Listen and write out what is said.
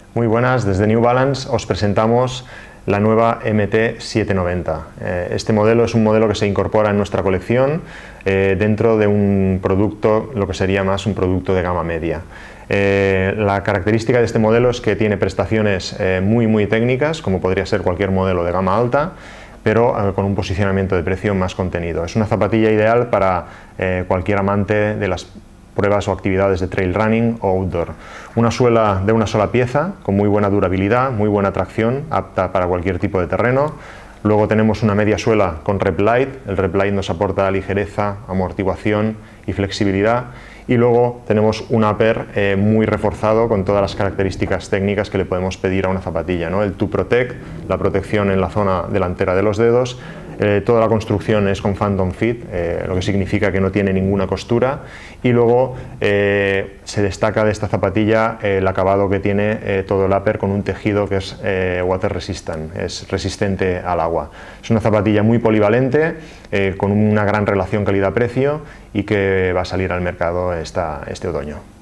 Muy buenas, desde New Balance os presentamos la nueva MT790. Este modelo es un modelo que se incorpora en nuestra colección dentro de un producto, lo que sería más un producto de gama media. La característica de este modelo es que tiene prestaciones muy técnicas, como podría ser cualquier modelo de gama alta, pero con un posicionamiento de precio más contenido. Es una zapatilla ideal para cualquier amante de las pruebas o actividades de trail running o outdoor. Una suela de una sola pieza con muy buena durabilidad, muy buena tracción, apta para cualquier tipo de terreno. Luego tenemos una media suela con Rep Light. El Rep Light nos aporta ligereza, amortiguación y flexibilidad. Y luego tenemos un upper muy reforzado con todas las características técnicas que le podemos pedir a una zapatilla, ¿no? El To Protect, la protección en la zona delantera de los dedos. Toda la construcción es con Phantom Fit, lo que significa que no tiene ninguna costura, y luego se destaca de esta zapatilla el acabado que tiene todo el upper con un tejido que es water resistant, es resistente al agua. Es una zapatilla muy polivalente, con una gran relación calidad-precio y que va a salir al mercado este otoño.